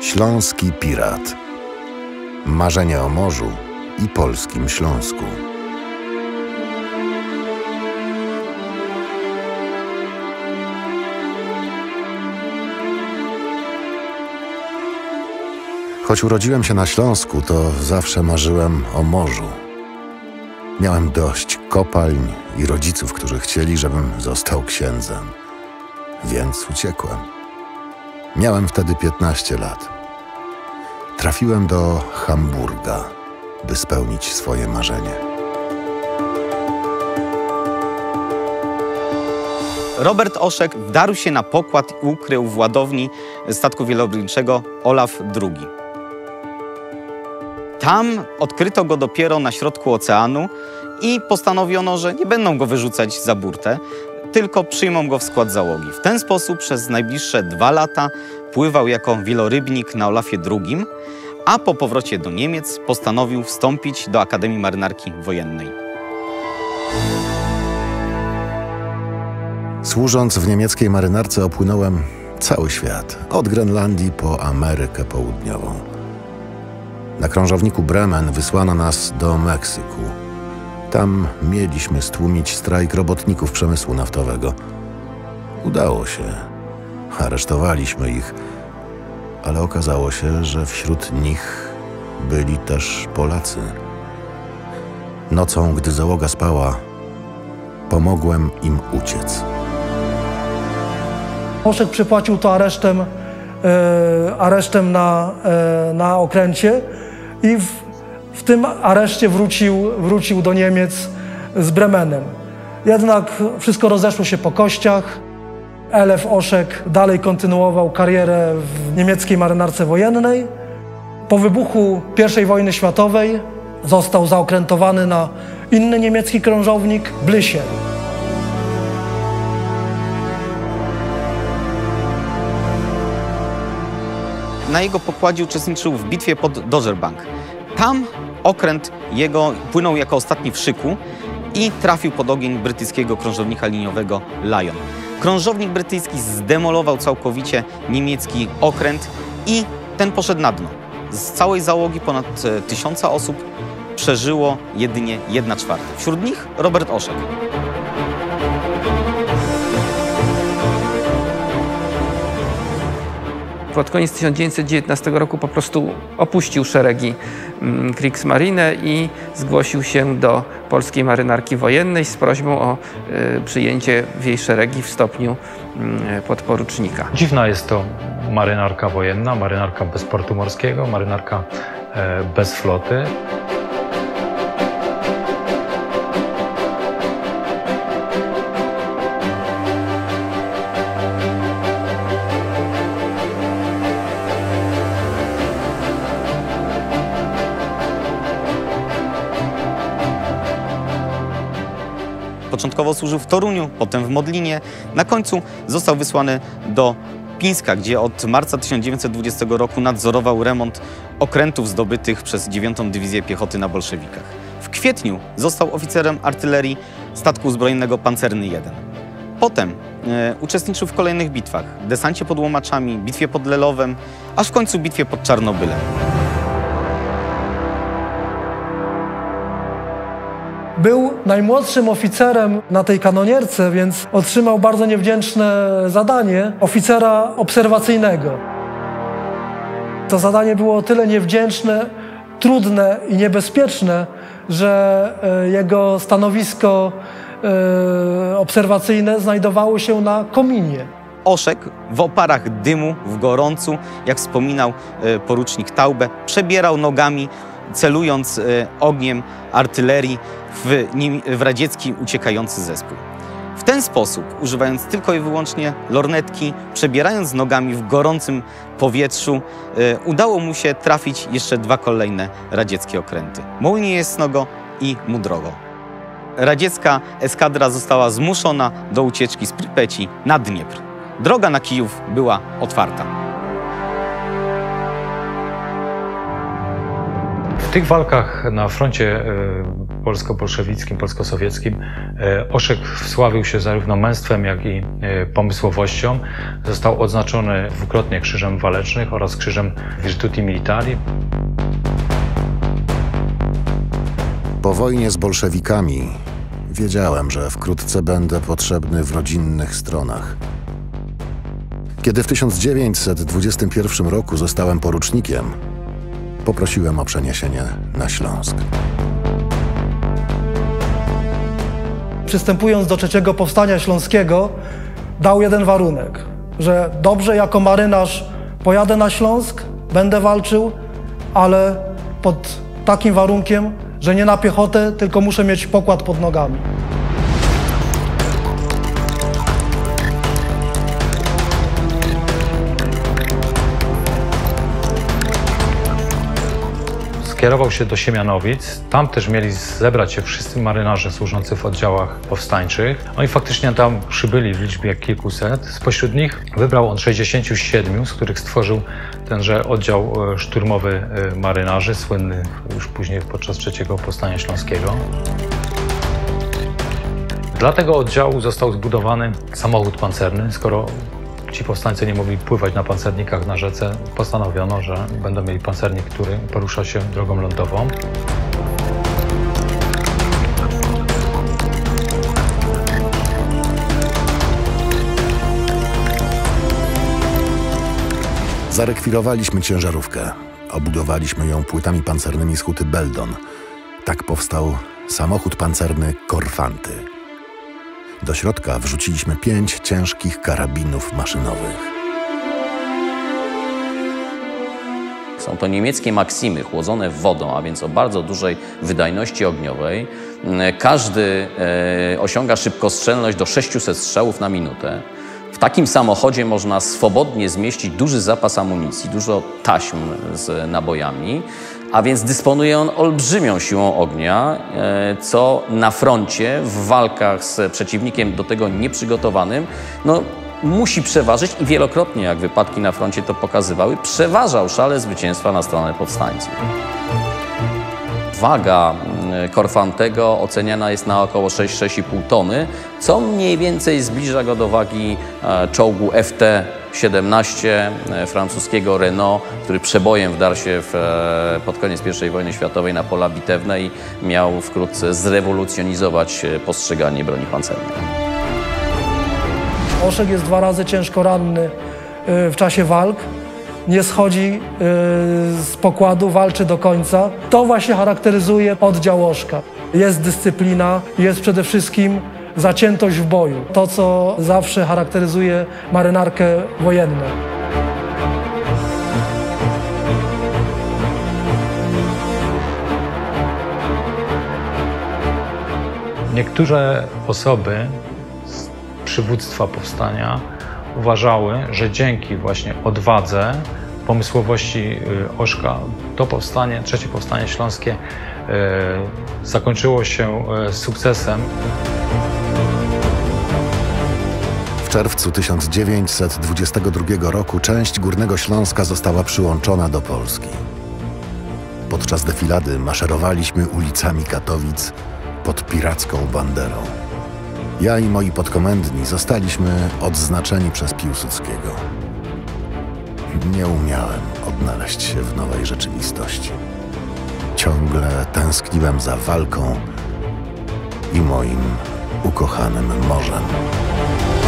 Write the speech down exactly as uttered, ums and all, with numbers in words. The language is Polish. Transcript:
Śląski pirat. Marzenie o morzu i polskim Śląsku. Choć urodziłem się na Śląsku, to zawsze marzyłem o morzu. Miałem dość kopalń i rodziców, którzy chcieli, żebym został księdzem. Więc uciekłem. Miałem wtedy piętnaście lat. Trafiłem do Hamburga, by spełnić swoje marzenie. Robert Oszek wdarł się na pokład i ukrył w ładowni statku wielorybniczego Olaf drugi. Tam odkryto go dopiero na środku oceanu i postanowiono, że nie będą go wyrzucać za burtę, tylko przyjmą go w skład załogi. W ten sposób przez najbliższe dwa lata pływał jako wielorybnik na Olafie drugim, a po powrocie do Niemiec postanowił wstąpić do Akademii Marynarki Wojennej. Służąc w niemieckiej marynarce opłynąłem cały świat, od Grenlandii po Amerykę Południową. Na krążowniku Bremen wysłano nas do Meksyku. Tam mieliśmy stłumić strajk robotników przemysłu naftowego. Udało się. Aresztowaliśmy ich, ale okazało się, że wśród nich byli też Polacy. Nocą, gdy załoga spała, pomogłem im uciec. Oszek przypłacił to aresztem, e, aresztem na, e, na okręcie i w, w tym areszcie wrócił, wrócił do Niemiec z Bremenem. Jednak wszystko rozeszło się po kościach. Elef Oszek dalej kontynuował karierę w niemieckiej marynarce wojennej. Po wybuchu pierwszej wojny światowej został zaokrętowany na inny niemiecki krążownik Blücher. Na jego pokładzie uczestniczył w bitwie pod Doggerbank. Tam okręt jego płynął jako ostatni w szyku i trafił pod ogień brytyjskiego krążownika liniowego Lion. Krążownik brytyjski zdemolował całkowicie niemiecki okręt i ten poszedł na dno. Z całej załogi ponad tysiąca osób przeżyło jedynie jedna czwarta. Wśród nich Robert Oszek. Pod koniec tysiąc dziewięćset dziewiętnastego roku po prostu opuścił szeregi Kriegsmarine i zgłosił się do polskiej marynarki wojennej z prośbą o y, przyjęcie w jej szeregi w stopniu y, podporucznika. Dziwna jest to marynarka wojenna, marynarka bez portu morskiego, marynarka e, bez floty. Początkowo służył w Toruniu, potem w Modlinie. Na końcu został wysłany do Pińska, gdzie od marca tysiąc dziewięćset dwudziestego roku nadzorował remont okrętów zdobytych przez dziewiątą Dywizję Piechoty na bolszewikach. W kwietniu został oficerem artylerii statku zbrojnego Pancerny jeden. Potem e, uczestniczył w kolejnych bitwach. Desancie pod Łomaczami, bitwie pod Lelowem, aż w końcu bitwie pod Czarnobylem. Był najmłodszym oficerem na tej kanonierce, więc otrzymał bardzo niewdzięczne zadanie oficera obserwacyjnego. To zadanie było o tyle niewdzięczne, trudne i niebezpieczne, że jego stanowisko obserwacyjne znajdowało się na kominie. Oszek w oparach dymu, w gorącu, jak wspominał porucznik Taube, przebierał nogami, celując e, ogniem artylerii w, nim, w radziecki uciekający zespół. W ten sposób, używając tylko i wyłącznie lornetki, przebierając nogami w gorącym powietrzu, e, udało mu się trafić jeszcze dwa kolejne radzieckie okręty. Mołnie Jasnogo i Mudrogo. Radziecka eskadra została zmuszona do ucieczki z Prypeci na Dniepr. Droga na Kijów była otwarta. W tych walkach na froncie polsko-bolszewickim, polsko-sowieckim. Oszek wsławił się zarówno męstwem, jak i pomysłowością. Został odznaczony dwukrotnie Krzyżem Walecznych oraz Krzyżem Virtuti Militari. Po wojnie z bolszewikami wiedziałem, że wkrótce będę potrzebny w rodzinnych stronach. Kiedy w tysiąc dziewięćset dwudziestym pierwszym roku zostałem porucznikiem, poprosiłem o przeniesienie na Śląsk. Przystępując do trzeciego Powstania Śląskiego, dał jeden warunek, że dobrze jako marynarz pojadę na Śląsk, będę walczył, ale pod takim warunkiem, że nie na piechotę, tylko muszę mieć pokład pod nogami. Skierował się do Siemianowic. Tam też mieli zebrać się wszyscy marynarze służący w oddziałach powstańczych. Oni faktycznie tam przybyli w liczbie kilkuset. Spośród nich wybrał on sześćdziesięciu siedmiu, z których stworzył tenże oddział szturmowy marynarzy, słynny już później podczas trzeciego Powstania Śląskiego. Dla tego oddziału został zbudowany samochód pancerny. Skoro ci powstańcy nie mogli pływać na pancernikach na rzece, postanowiono, że będą mieli pancernik, który porusza się drogą lądową. Zarekwirowaliśmy ciężarówkę. Obudowaliśmy ją płytami pancernymi z huty Beldon. Tak powstał samochód pancerny Korfanty. Do środka wrzuciliśmy pięć ciężkich karabinów maszynowych. Są to niemieckie Maksimy chłodzone wodą, a więc o bardzo dużej wydajności ogniowej. Każdy e, osiąga szybkostrzelność do sześciuset strzałów na minutę. W takim samochodzie można swobodnie zmieścić duży zapas amunicji, dużo taśm z nabojami, a więc dysponuje on olbrzymią siłą ognia, co na froncie w walkach z przeciwnikiem do tego nieprzygotowanym no, musi przeważyć i wielokrotnie, jak wypadki na froncie to pokazywały, przeważał szale zwycięstwa na stronę powstańców. Waga Korfantego oceniana jest na około sześć do sześciu i pół tony, co mniej więcej zbliża go do wagi czołgu F T siedemnaście francuskiego Renault, który przebojem wdarł się w, pod koniec pierwszej wojny światowej na pola bitewne i miał wkrótce zrewolucjonizować postrzeganie broni pancernej. Oszek jest dwa razy ciężko ranny w czasie walk. Nie schodzi z pokładu, walczy do końca. To właśnie charakteryzuje oddział Oszka. Jest dyscyplina, jest przede wszystkim zaciętość w boju. To, co zawsze charakteryzuje marynarkę wojenną. Niektóre osoby z przywództwa powstania uważały, że dzięki właśnie odwadze, pomysłowości Oszka to powstanie, trzecie Powstanie Śląskie zakończyło się sukcesem. W czerwcu tysiąc dziewięćset dwudziestego drugiego roku część Górnego Śląska została przyłączona do Polski. Podczas defilady maszerowaliśmy ulicami Katowic pod piracką banderą. Ja i moi podkomendni zostaliśmy odznaczeni przez Piłsudskiego. Nie umiałem odnaleźć się w nowej rzeczywistości. Ciągle tęskniłem za walką i moim ukochanym morzem.